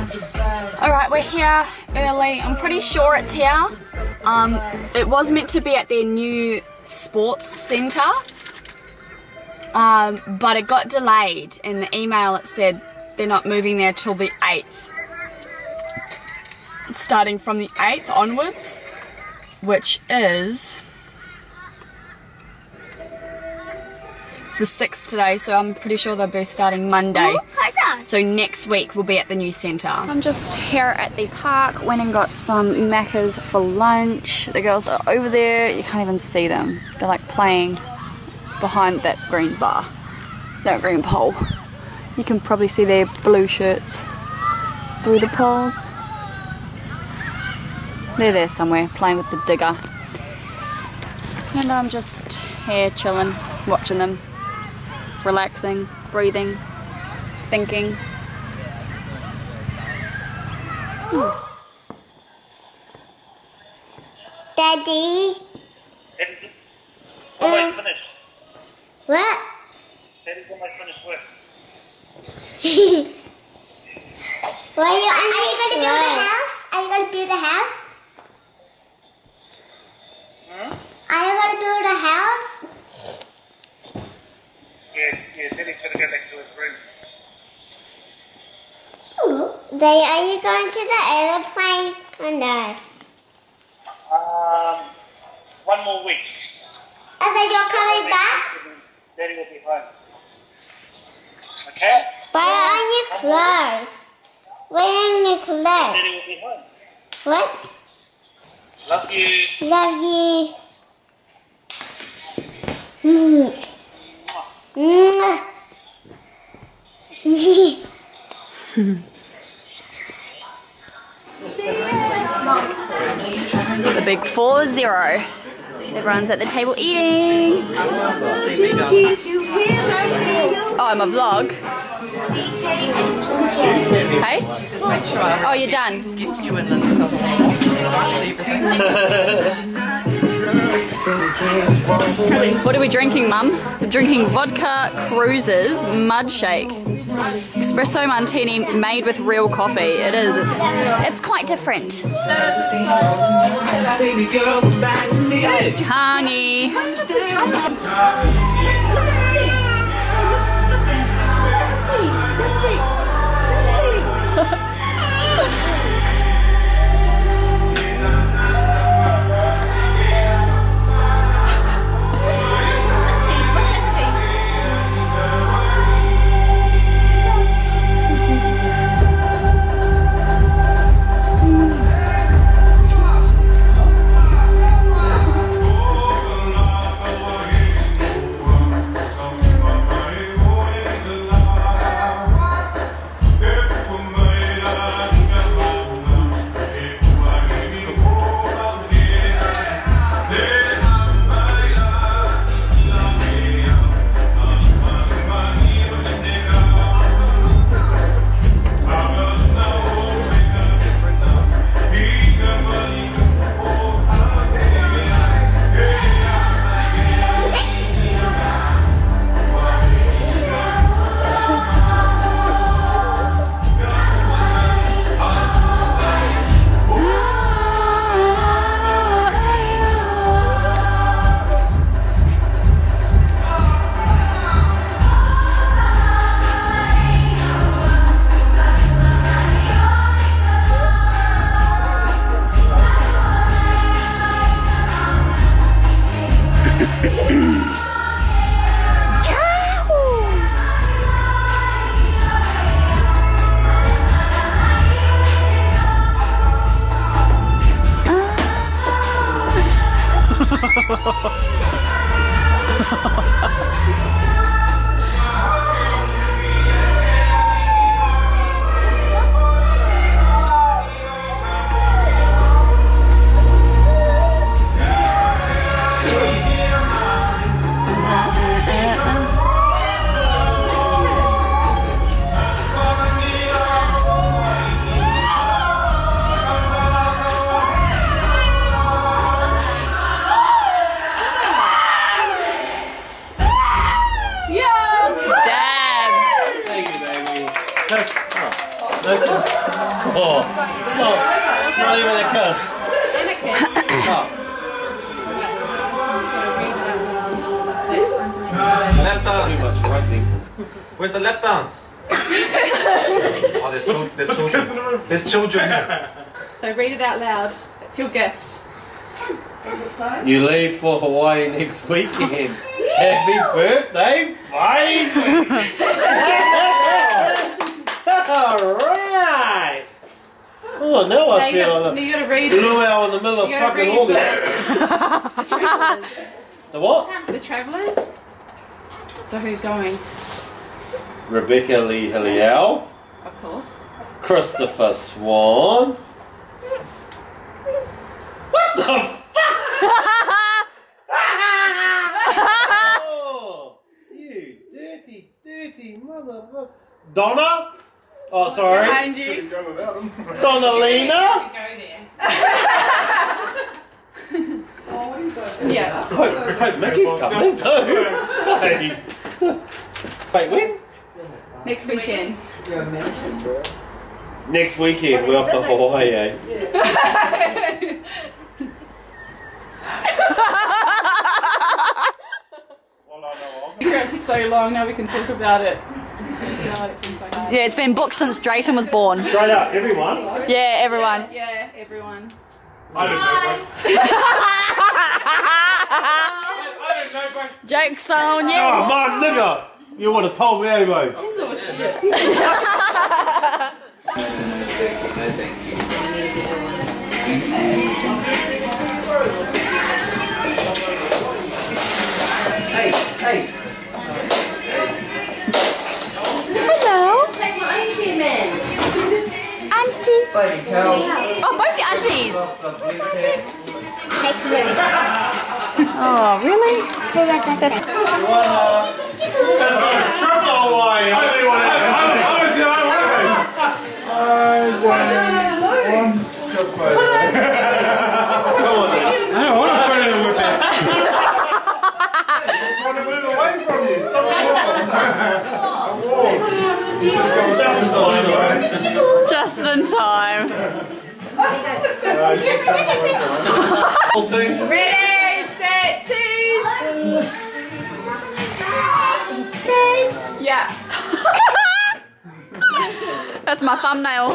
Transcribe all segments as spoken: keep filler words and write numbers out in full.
Alright, we're here early. I'm pretty sure it's here. Um, it was meant to be at their new sports centre, um, but it got delayed. In the email it said they're not moving there till the eighth. Starting from the eighth onwards, which is the sixth today, so I'm pretty sure they'll be starting Monday. So next week we'll be at the new centre. I'm just here at the park, went and got some Maccas for lunch. The girls are over there, you can't even see them. They're like playing behind that green bar, that green pole. You can probably see their blue shirts through the poles. They're there somewhere, playing with the digger. And I'm just here chilling, watching them, relaxing, breathing, thinking. Hmm. Daddy? Daddy, almost Uh, finished. What? Daddy's almost finished work. Why are you, are you going to build a house? Are you going to build a house? Hmm? Are you going to build a house? Yeah, yeah, Daddy's going to go back to his room. They, are you going to the aeroplane or no? Um, one more week. And then you're coming back? Daddy will be home. Okay? Why are you clothes? Where are your Daddy clothes? will be home. What? Love you. Love you. Mm. Mm. The big four zero. Everyone's at the table eating. Oh, my vlog. Hey? Oh, you're done. What are we drinking, Mum? We're drinking vodka cruisers mud shake. Espresso martini made with real coffee. It is. It's quite different. Hangi. Oh, oh, not even a kiss. And a kiss. Oh. Lap dance. Too much frightening. Where's the lap dance? Oh, there's, chil there's children. There's children. So read it out loud. It's your gift. You leave for Hawaii next weekend. Happy birthday, baby! Alright! Oh, now I Now you feel gotta, like you gotta read a luau in the middle of You gotta fucking read August. the travellers. The what? The travellers. So who's going? Rebecca Lee Hillial, Of course. Christopher Swan. What the fuck? Oh, you dirty, dirty motherfucker. Donna? Oh, sorry. Behind you. Donnalina? Yeah. Hope, hope Mickey's coming too. Hey. Wait, when? Next weekend. Next weekend, we're off to Hawaii, eh? Crap for so long, now we can talk about it. God, it's been so hard. Yeah, it's been booked since Drayton was born. Straight up, everyone. Yeah, everyone. Yeah, everyone. I don't know, bro. Joke's on you. Oh, my nigga! You would have told me anyway. Oh shit. Hey, hey. Hello. Auntie. Baby cow. Oh, both your aunties. Oh, really? That's That's like a trip to Hawaii. I do want to. Come on then. I don't want to put it with that. I want to move away from you. Just in time, right? just in time. All two. Ready, set, cheese! Cheese! Yeah. That's my thumbnail.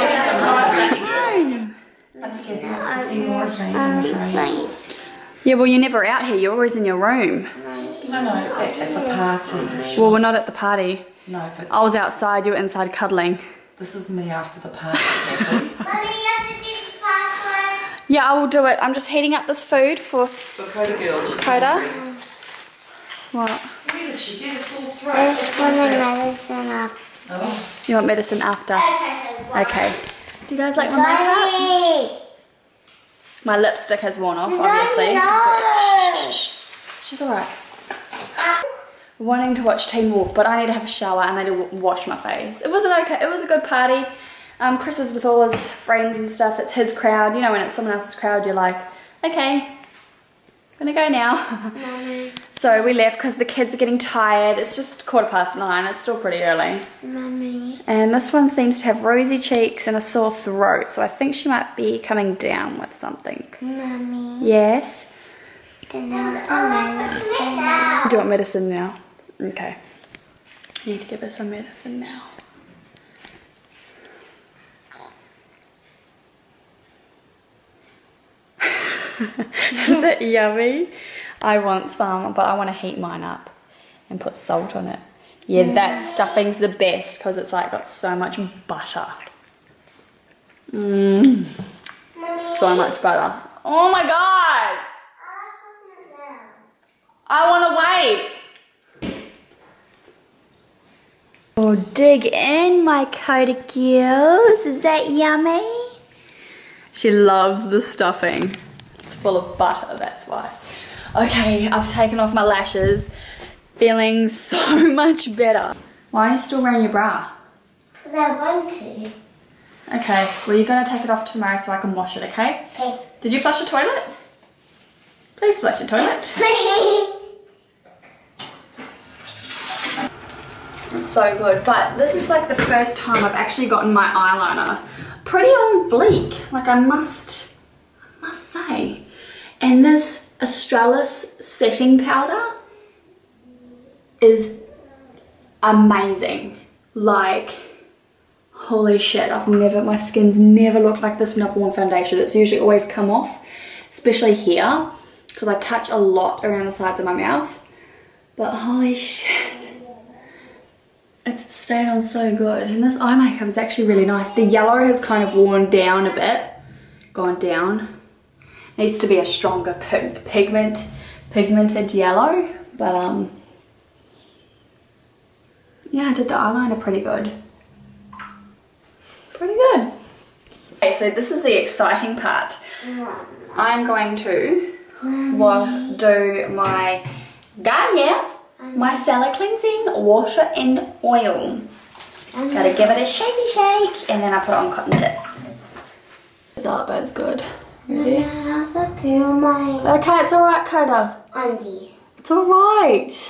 Yeah, well, you're never out here. You're always in your room. No, no, at, at the party. Well, we're not at the party. No, but I was outside. You were inside cuddling. this is me after the party, Kathy. Mommy, you have to do this password. Yeah, I will do it. I'm just heating up this food for For Coda girls. she's Coda. hungry. What? Where did she get a sore throat? There's one in medicine up. Oh, You want medicine after? Okay. Okay. Do you guys like my makeup? Sorry. My lipstick has worn off, Sorry, obviously. no. Shh, shh, shh. She's alright. Wanting to watch Teen Wolf, but I need to have a shower and I need to w- wash my face. It was an okay. It was a good party. Um, Chris is with all his friends and stuff. It's his crowd. You know, when it's someone else's crowd, you're like, okay, I'm gonna go now. Mommy, So we left because the kids are getting tired. It's just quarter past nine. It's still pretty early. mommy. And this one seems to have rosy cheeks and a sore throat. So I think she might be coming down with something. Mommy. Yes. Then have some medicine now. Do you want medicine now? Okay. I need to give her some medicine now. Is it yummy? I want some, but I want to heat mine up and put salt on it. Yeah, that stuffing's the best because it's like got so much butter. Mmm. So much butter. Oh my god! I want to wait. Oh, dig in, my Coda girls. Is that yummy? She loves the stuffing. It's full of butter, that's why. Okay, I've taken off my lashes. Feeling so much better. Why are you still wearing your bra? Because I want to. Okay, well you're going to take it off tomorrow so I can wash it, okay? Okay. Did you flush the toilet? Please flush the toilet. Please. It's so good. But this is like the first time I've actually gotten my eyeliner pretty on fleek. Like I must, I must say. And this Australis setting powder is amazing. Like, holy shit, I've never, my skin's never looked like this when I've worn foundation. It's usually always come off, especially here, because I touch a lot around the sides of my mouth. But holy shit, it's stayed on so good. And this eye makeup is actually really nice. The yellow has kind of worn down a bit, gone down. Needs to be a stronger pig pigment, pigmented yellow, but um, yeah, I did the eyeliner pretty good. Pretty good. Okay, so this is the exciting part. I'm going to well, do my Garnier Micellar Cleansing Water and Oil. Gotta give it a shaky shake, and then I put it on cotton tips. That both good. Really? I have a pair of my Okay, it's alright, Coda. undies. It's alright.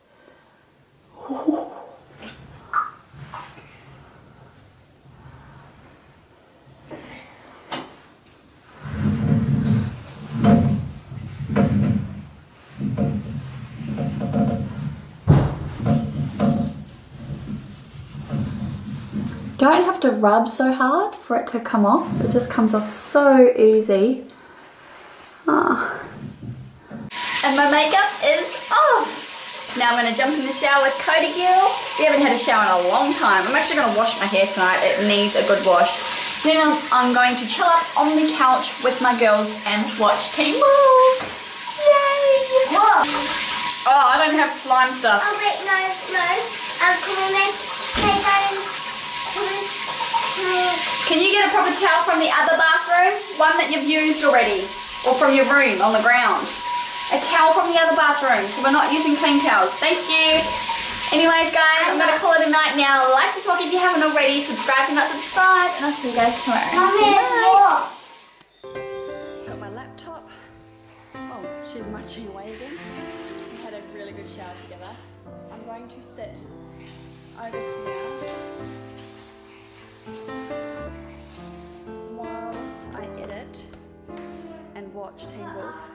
Don't have to rub so hard for it to come off. It just comes off so easy. Ah. And my makeup is off. Now I'm going to jump in the shower with Cody Gill. We haven't had a shower in a long time. I'm actually going to wash my hair tonight. It needs a good wash. Then I'm, I'm going to chill up on the couch with my girls and watch Teen Wolf. Yay! Whoa. Oh, I don't have slime stuff. Oh wait, no, no. Um, can we make, okay, darling, can we, can Can you get a proper towel from the other bathroom? One that you've used already. Or from your room on the ground. A towel from the other bathroom, so we're not using clean towels. Thank you. Anyways, guys, I'm gonna call it a night now. Like this vlog if you haven't already. Subscribe if you're not subscribed, and I'll see you guys tomorrow. Mommy, Got my laptop. Oh, she's munching away again. We had a really good shower together. I'm going to sit over here while I edit and watch Teen Wolf.